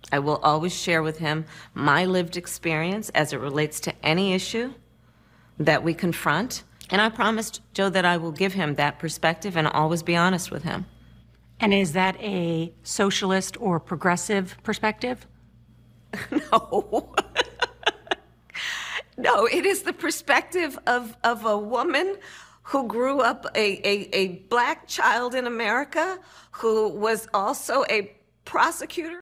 I will always share with him my lived experience as it relates to any issue that we confront. And I promised Joe that I will give him that perspective and always be honest with him. And is that a socialist or progressive perspective? No. No, it is the perspective of a woman who grew up a black child in America, who was also a prosecutor.